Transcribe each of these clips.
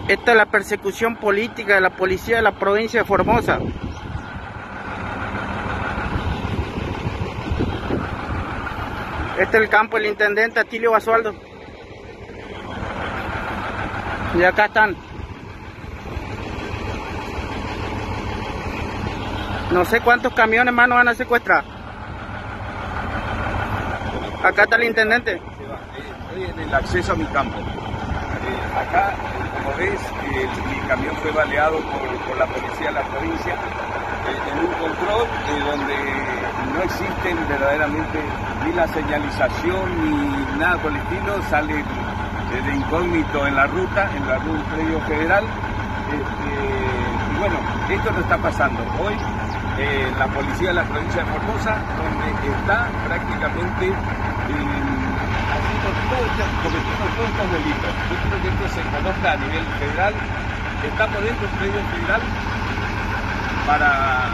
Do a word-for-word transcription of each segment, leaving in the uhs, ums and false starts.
Esta es la persecución política de la policía de la provincia de Formosa. Este es el campo del intendente Atilio Basualdo. Y acá están. No sé cuántos camiones más nos van a secuestrar. Acá está el intendente. Estoy en el acceso a mi campo. Eh, acá, como ves, eh, mi camión fue baleado por, por la policía de la provincia eh, en un control eh, donde no existen verdaderamente ni la señalización ni nada por el estilo. Sale eh, de incógnito en la ruta, en la ruta predio federal. Este, y bueno, esto no está pasando hoy. Eh, la policía de la provincia de Formosa, donde está prácticamente eh, haciendo todo este, cometiendo todos estos delitos. Yo creo que esto se conozca a nivel federal. Estamos dentro del predio federal para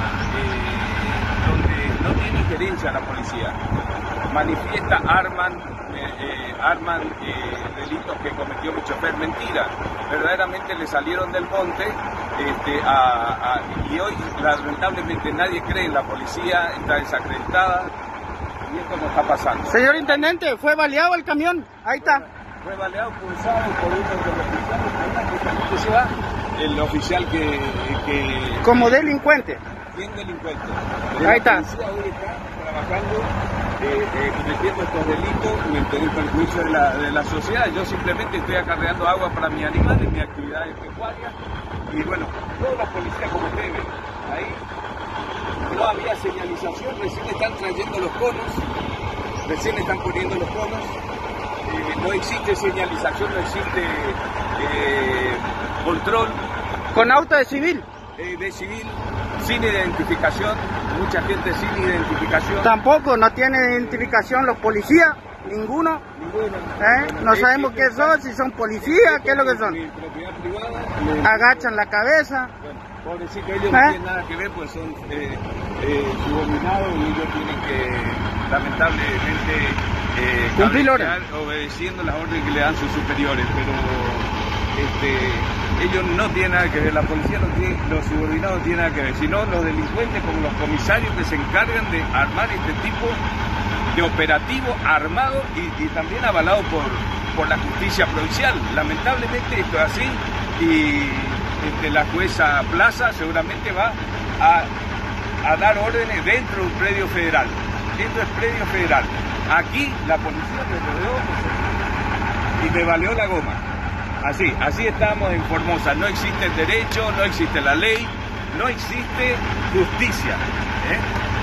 eh, donde no tiene injerencia la policía. Manifiesta, arman, eh, eh, arman eh, delitos que cometió mi chofer. Mentira, verdaderamente le salieron del monte. Este, a, a, y hoy lamentablemente nadie cree en la policía, está desacreditada y esto no está pasando. Señor intendente, fue baleado el camión, ahí está. Fue, fue baleado, pulsado por uno de los oficiales, que se va, el oficial que... que Como delincuente. Bien delincuente. Ahí está. La policía hoy está trabajando, eh, eh, cometiendo estos delitos en perjuicio de la, de la sociedad. Yo simplemente estoy acarreando agua para mis animales, mis actividades pecuarias. Y bueno, toda la policía, como ustedes ven, ahí no había señalización, recién están trayendo los conos, recién están poniendo los conos, eh, no existe señalización, no existe eh, control. ¿Con auto de civil? Eh, de civil, sin identificación, mucha gente sin identificación. Tampoco, no tiene identificación los policías, ninguno. Ninguno. ¿Eh? No Eh, sabemos eh, qué son, si son policías, qué es lo que son. Mi propiedad privada. Agachan la cabeza. Bueno, pobrecito, ellos ¿Eh? no tienen nada que ver, pues son eh, eh, subordinados y ellos tienen que, lamentablemente, eh, cumplir cabecear, obedeciendo las órdenes que le dan sus superiores, pero este, ellos no tienen nada que ver, la policía no tiene, los subordinados no tienen nada que ver, sino los delincuentes como los comisarios que se encargan de armar este tipo de operativo armado y, y también avalado por, por la justicia provincial. Lamentablemente esto es así y este, la jueza Plaza seguramente va a, a dar órdenes dentro de un predio federal. Esto es predio federal. Aquí la policía me rodeó y me baleó la goma. Así, así estamos en Formosa. No existe el derecho, no existe la ley, no existe justicia. ¿eh?